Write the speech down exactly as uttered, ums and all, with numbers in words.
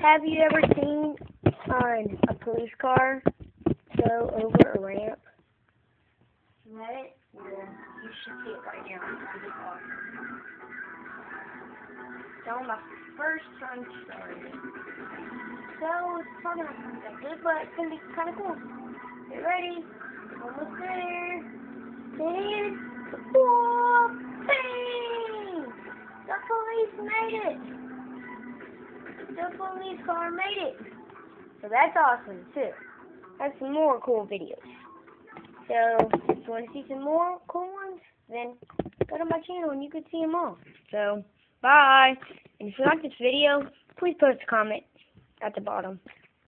Have you ever seen on a police car go over a ramp? Let it? Yeah, you should see it right now. It's awesome. So my first time started. So it's probably not going to be that good, but it's going to be kind of cool. Get ready. Almost there. And whoa, bang! The police made it. The police car made it. So that's awesome too. That's some more cool videos. So if you want to see some more cool ones, then go to my channel and you can see them all. So bye. And if you like this video, please post a comment at the bottom.